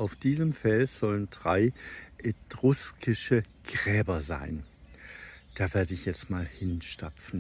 auf diesem Fels sollen 3 etruskische Gräber sein. Da werde ich jetzt mal hinstapfen.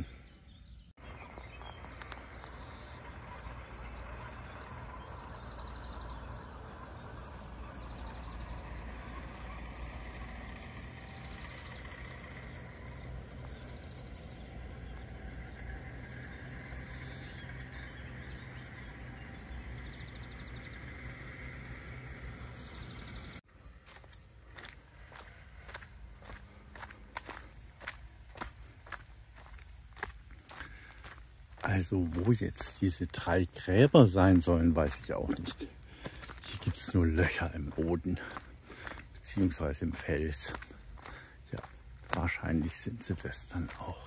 Also wo jetzt diese 3 Gräber sein sollen, weiß ich auch nicht. Hier gibt es nur Löcher im Boden, beziehungsweise im Fels. Ja, wahrscheinlich sind sie das dann auch.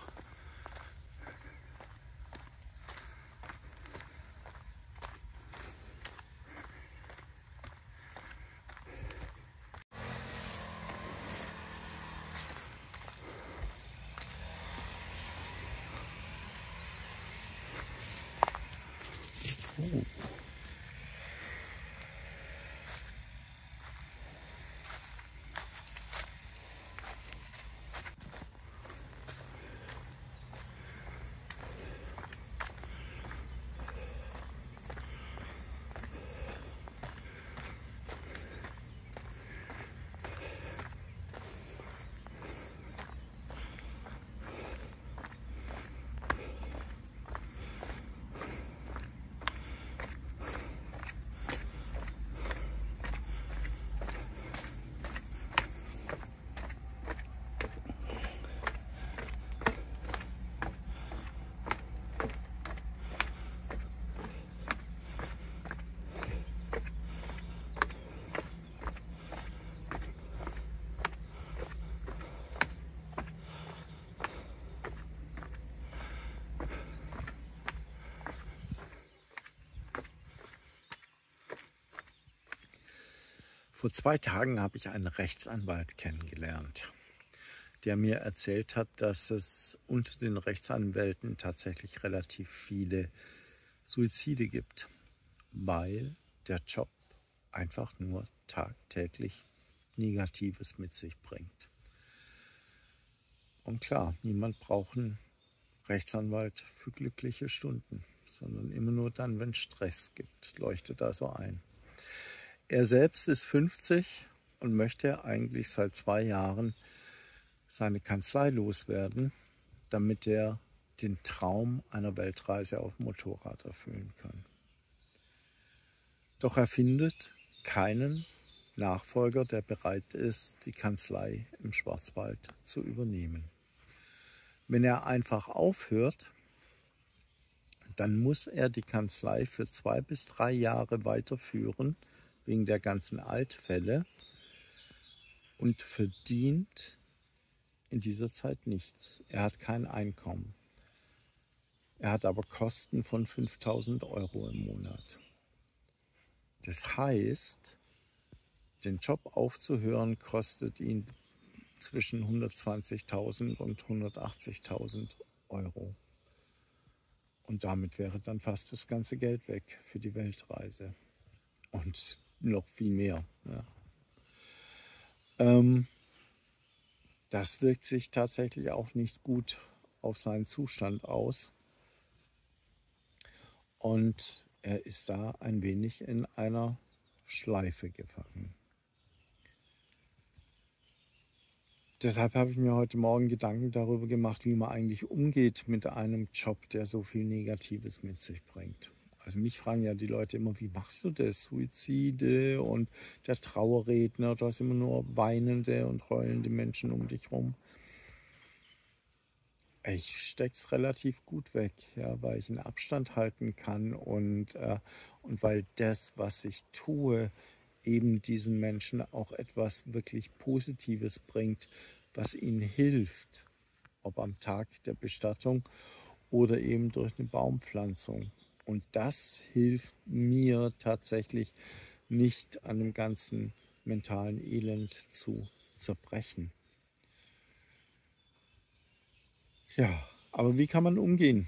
Oh. Vor 2 Tagen habe ich einen Rechtsanwalt kennengelernt, der mir erzählt hat, dass es unter den Rechtsanwälten tatsächlich relativ viele Suizide gibt, weil der Job einfach nur tagtäglich Negatives mit sich bringt. Und klar, niemand braucht einen Rechtsanwalt für glückliche Stunden, sondern immer nur dann, wenn es Stress gibt, leuchtet da so ein. Er selbst ist 50 und möchte eigentlich seit 2 Jahren seine Kanzlei loswerden, damit er den Traum einer Weltreise auf dem Motorrad erfüllen kann. Doch er findet keinen Nachfolger, der bereit ist, die Kanzlei im Schwarzwald zu übernehmen. Wenn er einfach aufhört, dann muss er die Kanzlei für 2 bis 3 Jahre weiterführen, wegen der ganzen Altfälle, und verdient in dieser Zeit nichts. Er hat kein Einkommen. Er hat aber Kosten von 5.000 € im Monat. Das heißt, den Job aufzuhören kostet ihn zwischen 120.000 und 180.000 €. Und damit wäre dann fast das ganze Geld weg für die Weltreise. Und noch viel mehr. Ja. Das wirkt sich tatsächlich auch nicht gut auf seinen Zustand aus. Und er ist da ein wenig in einer Schleife gefangen. Deshalb habe ich mir heute Morgen Gedanken darüber gemacht, wie man eigentlich umgeht mit einem Job, der so viel Negatives mit sich bringt. Also mich fragen ja die Leute immer, wie machst du das? Suizide und der Trauerredner, du hast immer nur weinende und heulende Menschen um dich rum. Ich stecke es relativ gut weg, ja, weil ich einen Abstand halten kann und weil das, was ich tue, eben diesen Menschen auch etwas wirklich Positives bringt, was ihnen hilft, ob am Tag der Bestattung oder eben durch eine Baumpflanzung. Und das hilft mir tatsächlich nicht, an dem ganzen mentalen Elend zu zerbrechen. Ja, aber wie kann man umgehen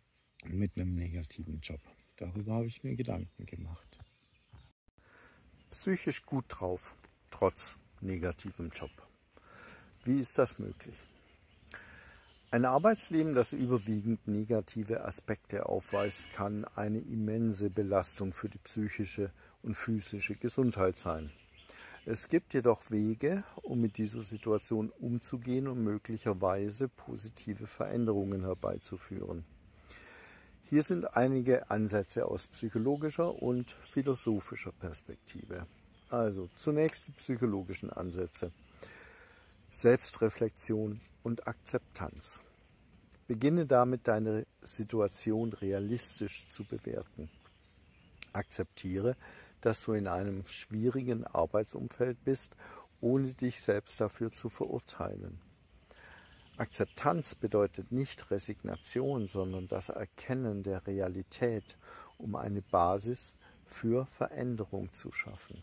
mit einem negativen Job? Darüber habe ich mir Gedanken gemacht. psychisch gut drauf, trotz negativem Job. Wie ist das möglich? Ein Arbeitsleben, das überwiegend negative Aspekte aufweist, kann eine immense Belastung für die psychische und physische Gesundheit sein. Es gibt jedoch Wege, um mit dieser Situation umzugehen und möglicherweise positive Veränderungen herbeizuführen. Hier sind einige Ansätze aus psychologischer und philosophischer Perspektive. Also zunächst die psychologischen Ansätze. Selbstreflexion und Akzeptanz. Beginne damit, deine Situation realistisch zu bewerten. Akzeptiere, dass du in einem schwierigen Arbeitsumfeld bist, ohne dich selbst dafür zu verurteilen. Akzeptanz bedeutet nicht Resignation, sondern das Erkennen der Realität, um eine Basis für Veränderung zu schaffen.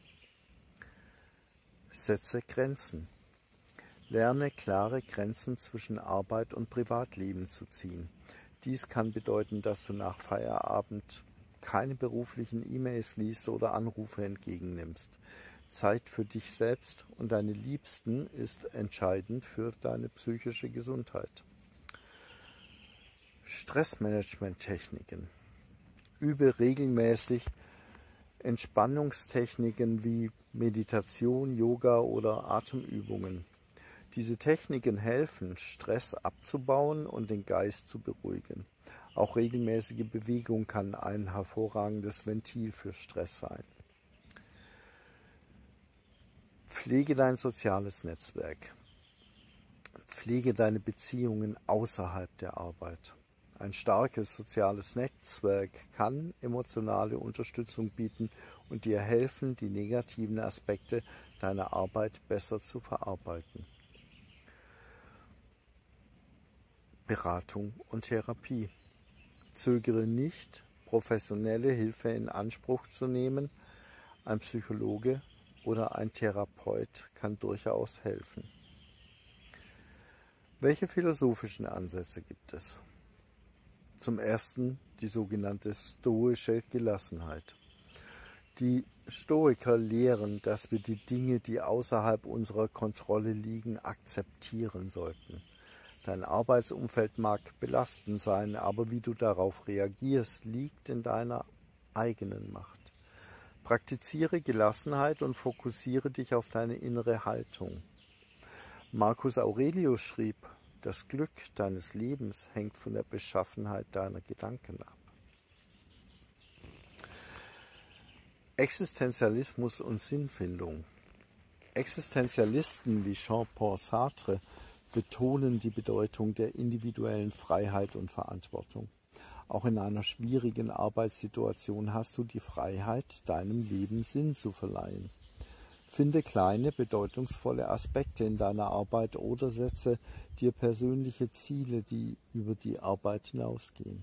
Setze Grenzen. Lerne klare Grenzen zwischen Arbeit und Privatleben zu ziehen. Dies kann bedeuten, dass du nach Feierabend keine beruflichen E-Mails liest oder Anrufe entgegennimmst. Zeit für dich selbst und deine Liebsten ist entscheidend für deine psychische Gesundheit. Stressmanagement-Techniken. Übe regelmäßig Entspannungstechniken wie Meditation, Yoga oder Atemübungen. Diese Techniken helfen, Stress abzubauen und den Geist zu beruhigen. Auch regelmäßige Bewegung kann ein hervorragendes Ventil für Stress sein. Pflege dein soziales Netzwerk. Pflege deine Beziehungen außerhalb der Arbeit. Ein starkes soziales Netzwerk kann emotionale Unterstützung bieten und dir helfen, die negativen Aspekte deiner Arbeit besser zu verarbeiten. Beratung und Therapie. Zögere nicht, professionelle Hilfe in Anspruch zu nehmen. Ein Psychologe oder ein Therapeut kann durchaus helfen. Welche philosophischen Ansätze gibt es? Zum ersten die sogenannte stoische Gelassenheit. Die Stoiker lehren, dass wir die Dinge, die außerhalb unserer Kontrolle liegen, akzeptieren sollten. Dein Arbeitsumfeld mag belastend sein, aber wie du darauf reagierst, liegt in deiner eigenen Macht. Praktiziere Gelassenheit und fokussiere dich auf deine innere Haltung. Marcus Aurelius schrieb, das Glück deines Lebens hängt von der Beschaffenheit deiner Gedanken ab. Existenzialismus und Sinnfindung. Existenzialisten wie Jean-Paul Sartre betonen die Bedeutung der individuellen Freiheit und Verantwortung. Auch in einer schwierigen Arbeitssituation hast du die Freiheit, deinem Leben Sinn zu verleihen. Finde kleine, bedeutungsvolle Aspekte in deiner Arbeit oder setze dir persönliche Ziele, die über die Arbeit hinausgehen.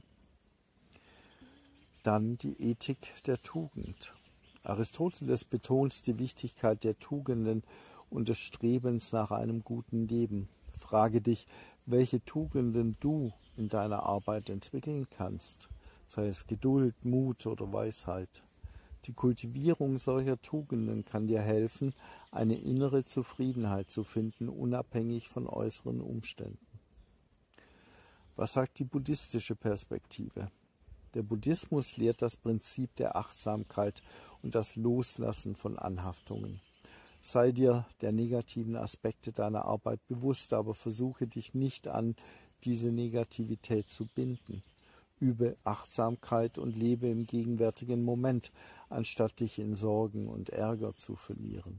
Dann die Ethik der Tugend. Aristoteles betont die Wichtigkeit der Tugenden und des Strebens nach einem guten Leben. Frage dich, welche Tugenden du in deiner Arbeit entwickeln kannst, sei es Geduld, Mut oder Weisheit. Die Kultivierung solcher Tugenden kann dir helfen, eine innere Zufriedenheit zu finden, unabhängig von äußeren Umständen. Was sagt die buddhistische Perspektive? Der Buddhismus lehrt das Prinzip der Achtsamkeit und das Loslassen von Anhaftungen. Sei dir der negativen Aspekte deiner Arbeit bewusst, aber versuche dich nicht an diese Negativität zu binden. Übe Achtsamkeit und lebe im gegenwärtigen Moment, anstatt dich in Sorgen und Ärger zu verlieren.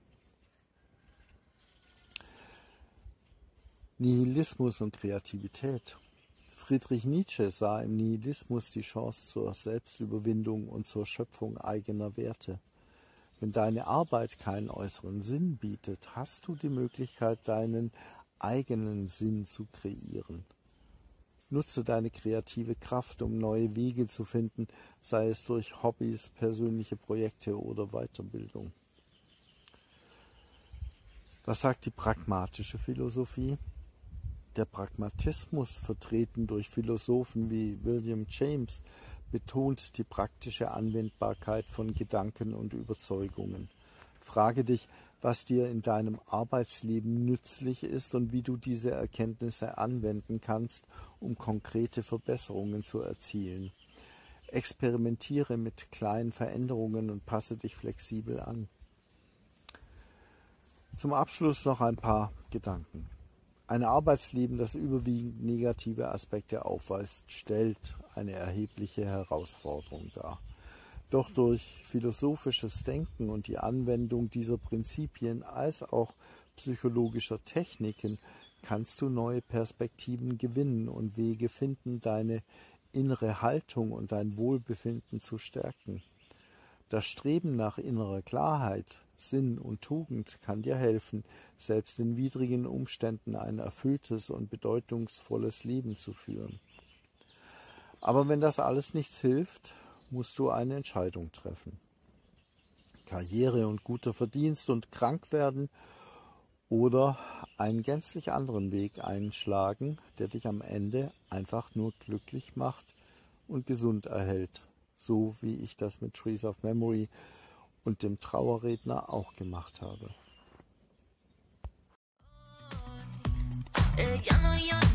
Nihilismus und Kreativität. Friedrich Nietzsche sah im Nihilismus die Chance zur Selbstüberwindung und zur Schöpfung eigener Werte. Wenn deine Arbeit keinen äußeren Sinn bietet, hast du die Möglichkeit, deinen eigenen Sinn zu kreieren. Nutze deine kreative Kraft, um neue Wege zu finden, sei es durch Hobbys, persönliche Projekte oder Weiterbildung. Was sagt die pragmatische Philosophie? Der Pragmatismus, vertreten durch Philosophen wie William James, betont die praktische Anwendbarkeit von Gedanken und Überzeugungen. Frage dich, was dir in deinem Arbeitsleben nützlich ist und wie du diese Erkenntnisse anwenden kannst, um konkrete Verbesserungen zu erzielen. Experimentiere mit kleinen Veränderungen und passe dich flexibel an. Zum Abschluss noch ein paar Gedanken. Ein Arbeitsleben, das überwiegend negative Aspekte aufweist, stellt eine erhebliche Herausforderung dar. Doch durch philosophisches Denken und die Anwendung dieser Prinzipien als auch psychologischer Techniken kannst du neue Perspektiven gewinnen und Wege finden, deine innere Haltung und dein Wohlbefinden zu stärken. Das Streben nach innerer Klarheit, Sinn und Tugend kann dir helfen, selbst in widrigen Umständen ein erfülltes und bedeutungsvolles Leben zu führen. Aber wenn das alles nichts hilft, musst du eine Entscheidung treffen. Karriere und guter Verdienst und krank werden oder einen gänzlich anderen Weg einschlagen, der dich am Ende einfach nur glücklich macht und gesund erhält, so wie ich das mit Trees of Memory und dem Trauerredner auch gemacht habe.